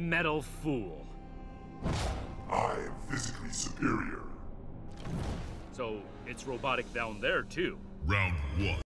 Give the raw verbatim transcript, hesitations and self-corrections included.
metal fool. I am physically superior. So, it's robotic down there, too. Round one.